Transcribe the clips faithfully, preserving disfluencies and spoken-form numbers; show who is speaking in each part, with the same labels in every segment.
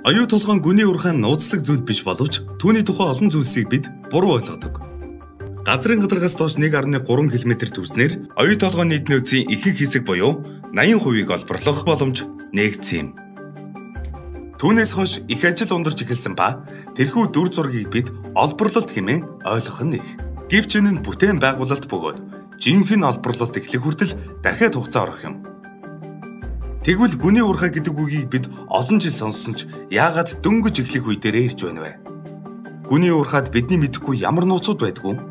Speaker 1: Оюу толгойн гүний урхаан нууцлаг зүйл биш боловч түүний тухай олон зүйлсийг бид буруу ойлгодог. Газрын гадаргаас доош нэг гаруй гурван километр төрснээр оюу толгойн нийт нөөцийн ихэнх хэсэг буюу наян хувийг олборлох боломж нээгдсэн юм. Түүнээс хойш их ажил ундарч эхэлсэн ба тэрхүү дүр зургийг бид олборлолт хэмээн ойлгох нь их. Гэвч энэ нь бүтээн байгуулалт бөгөөд жинхэнэ олборлолт эхлэх хүртэл дахиад хугацаа орох юм. Тэгвэл гүний урхаа гэдэг үгийг бид олон жил сонссон ч яагаад дөнгөж эхлэх үе дээрээ ирж байна вэ? Гүний урхаад бидний мэдэхгүй ямар нууцуд байдгүй?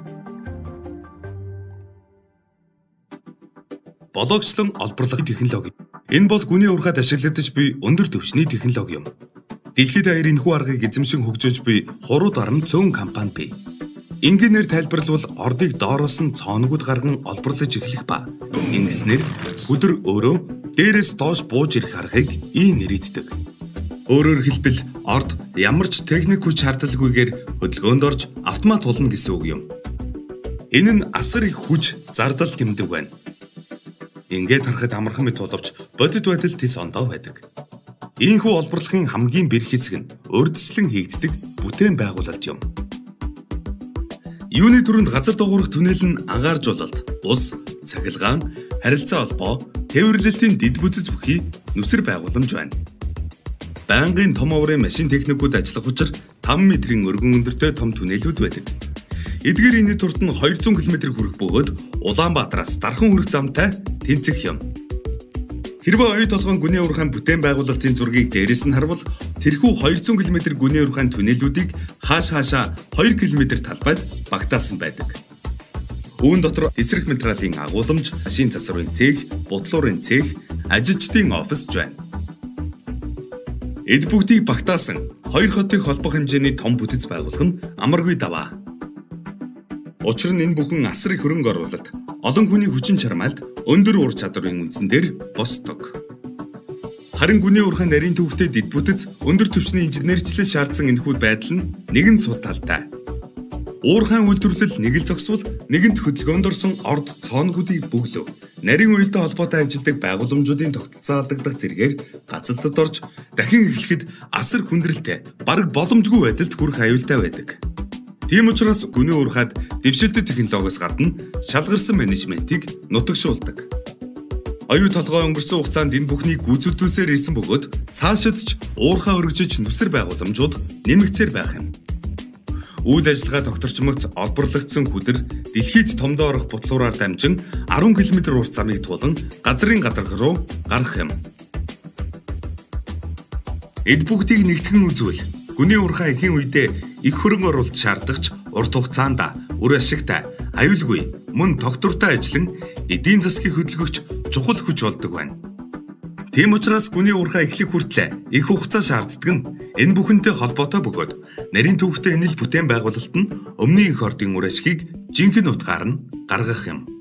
Speaker 1: Бологчлон олборлох технологи. Энэ бол гүний урхаад ашиглагдаж буй өндөр түвшний технологи юм. Дэлхийд даяар энэхүү аргыг эзэмшин хөгжөөж буй хуруу дарам цөөн компани бий. Энгийнээр тайлбарлавал ордыг доороос нь цооногуд гарган олборлож эхлэх ба ингэснээр өдөр өөрөө дээрээс доош бууж ирэх аргыг ийм нэрийддэг. Өөрөөр хэлбэл орд ямар ч техник хүч шаардлагагүйгээр хөдөлгөөнд орж автомат тулна гэсэн үг юм. Энэ нь асар их хүч зардал тэмдэг байна. Ингээд харахад амархан мэт боловч бодит байдал тис ондоо байдаг. Ийхүү олборлохын хамгийн бэрх хэсэг нь урьдчилан хийгддэг бүтээн байгуулалт юм. Юуны түрүүнд газар дугуурах түнэл нь анхааржуулалт, ус, цахилгаан, харилцаа холбоо, тээвэрлэлтийн дэд бүтэц бүхий нүсэр байгууламж байна. Байнгын том оврын машин техникүүд ажиллах учраа таван метрийн өргөн өндөртэй том түнэлүүд байдаг. Эдгээр энэ турт нь двухсот километр хүрэх бөгөөд Улаанбаатараас дархан хүрэх замтай тэнцэх юм. Хэрвээ оюу толгойн гүний урхаан бүтээн байгуулалтын зургийг дээрээс нь харвал тэрхүү двухсот километр гүний урхаан түнэлүүдийг хааш хаашаа хоёр километр талбайд багтаасан байдаг. Үүн дотор эсрэг материалын агуулмж, машин засварын цех, бодлуурын цех, ажилчдын офис байна. Эд бүгдийг багтаасан хоёр хотыг холбох хэмжээний том бүтэц байгуулах нь амаргүй даваа. Учир нь энэ бүхэн асар их хөрөнгө оруулалт, олон хүний хүчин чармайлт, өндөр ур чадварын үндсэн дээр босдог. Харин гүний урхаан нарийн төвхтэй дэд бүтэц, өндөр түвшний инженерчлэл шаардсан энэхүү байдал нь нэгэн сул талтай. Уурхайн үйлдвэрлэл нэг л зогсвол нэгэнт хөдөлгөөнд орсон орд цооногуудыг бөглөв. Нарийн уялдаа холбоотой ажилдаг байгууламжуудын тогтолцоо алдагдах зэрэгээр гацалтад орж дахин эхлэхэд асар хүндрэлтэй, бараг боломжгүй байдалд хүрэх аюултай байдаг. Тийм учраас гүний урхаад дэвшилтэт технологиос гадна шалгарсан менежментийг нутагшуулдаг. Оюу толгой өнгөрсөн хугацаанд энэ бүхнийг гүйцэтгүүлсээр ирсэн бөгөөд цаашид ч уурхаа өргөжөж нүсэр байгууламжууд нэмэгцээр байх юм. Үйл ажиллагаа тогтворчмогц олборлогдсон хүдэр дэлхийд томдоо орох бутлуураар дамжин арван километр урт замыг туулан газрын гадарга руу гарах юм. Эд бүгдийг нэгтгэн үзвэл гүний урхаа ихэн үедээ их хөрөнгө оруулалт шаардлагач урт хугацаанд үр ашигтай, аюулгүй, мөн тогтвортой ажиллан эдийн засгийн хөдөлгөгч чухал хүч болдог байна. Тийм учраас гүний урхаа эхлэх хүртлээр их хугацаа шаарддаг нь энэ бүхэнтэй холбоотой бөгөөд нарийн төвхтэй энэл бүтээн байгуулалт нь өмнө их ордын үр ашгийг жинхэнэ утгаар нь гаргах юм.